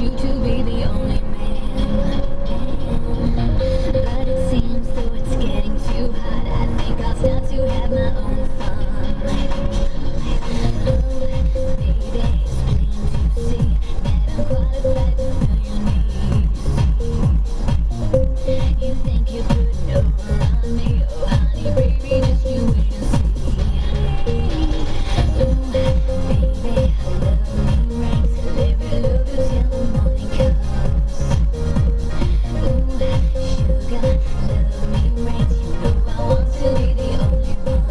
you to be the only man. But it seems though it's getting too hot, I think I'll start to have my own fun. Oh, baby, it's plain to see that I'm qualified to fill your needs. You think you're putting over on me, oh honey, baby, just you wait and see. Oh, baby, love me right, live your love till the morning comes. Oh, sugar, love me right, you know I want to be the only one.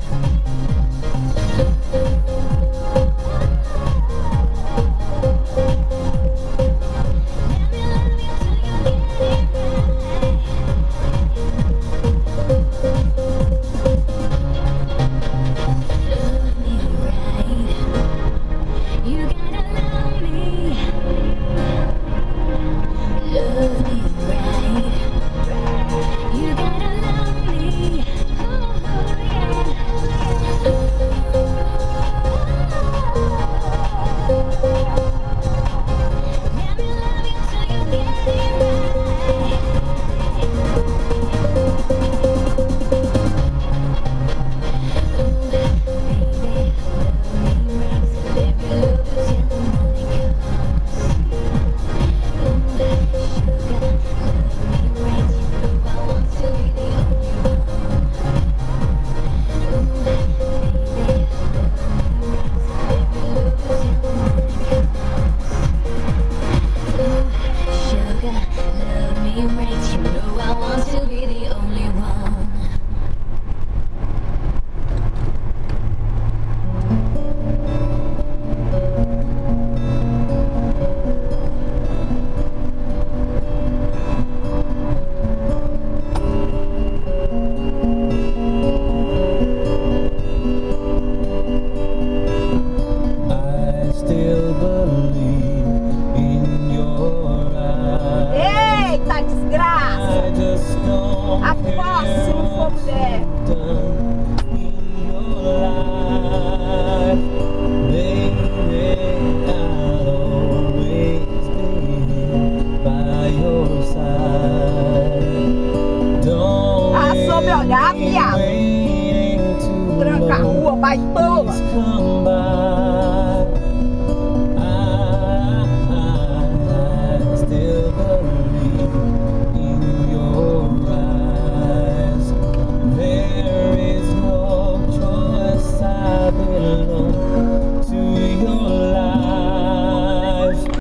Eita, desgraça! Aposto, mulher!